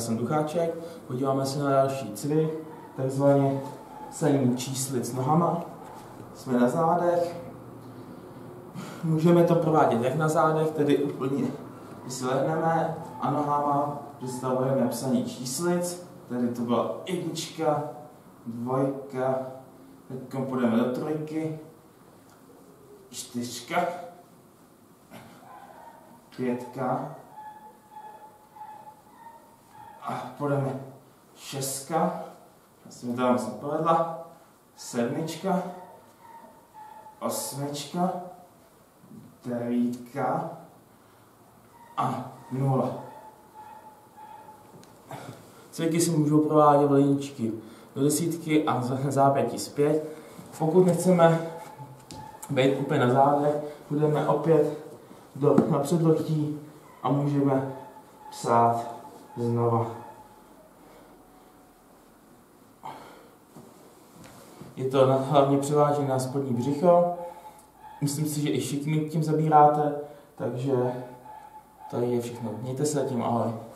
jsem Ducháček. Podíváme se na další cvik, takzvaně saní číslic nohama. Jsme na zádech. Můžeme to provádět jak na zádech, tedy úplně, když si lehneme a nohama představujeme psaní číslic, tedy to byla 1, 2, teď půjdeme do 3, 4, 5 a půjdeme 6, asi mi tam se povedla, 7, 8, 9 a 0. Cviky si můžou provádět ledničky do 10 a zápětí zpět. Pokud nechceme být úplně na zádech, půjdeme opět na předloktí a můžeme psát znova. Je to hlavně převážně na spodní břicho. Myslím si, že i všichni tím zabíráte, takže tady je všechno. Mějte se tím, ahoj.